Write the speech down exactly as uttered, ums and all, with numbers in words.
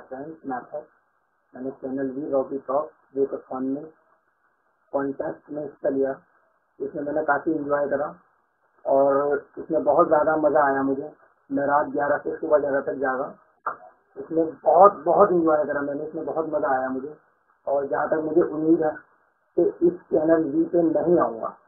Friend Snapchat. मैंने channel V Rocky talk जो कथॉन में कॉन्टेस्ट में हिस्सा लिया, इसमें मैंने काफ़ी इंजॉय करा और इसमें बहुत ज़्यादा मज़ा आया मुझे। मैं रात ग्यारह से सुबह ग्यारह तक जागा, इसमें बहुत बहुत इंजॉय करा मैंने, इसमें बहुत मज़ा आया मुझे। और जहाँ तक मुझे उम्मीद है कि इस चैनल वी पे नहीं आऊँगा,